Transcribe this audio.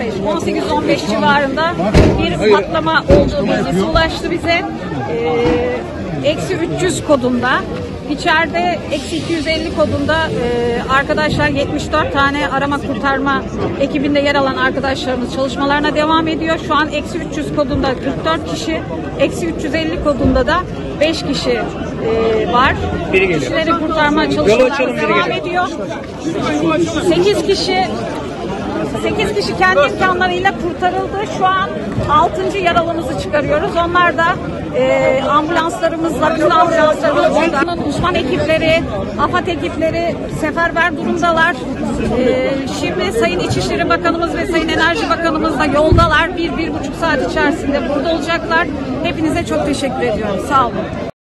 18-15 civarında bir patlama olduğu bilgisi ulaştı bize. Eksi 300 kodunda. İçeride eksi 250 kodunda arkadaşlar 74 tane arama kurtarma ekibinde yer alan arkadaşlarımız çalışmalarına devam ediyor. Şu an eksi 300 kodunda 44 kişi, eksi 350 kodunda da 5 kişi var. Kişileri kurtarma çalışmaları devam ediyor. 8 kişi kendi imkanlarıyla kurtarıldı. Şu an 6. yaralımızı çıkarıyoruz. Onlar da ambulanslarımızla, bütün ambulanslarımızla uzman ekipleri, AFAD ekipleri seferber durumdalar. Şimdi Sayın İçişleri Bakanımız ve Sayın Enerji Bakanımız da yoldalar. 1-1,5 saat içerisinde burada olacaklar. Hepinize çok teşekkür ediyorum. Sağ olun.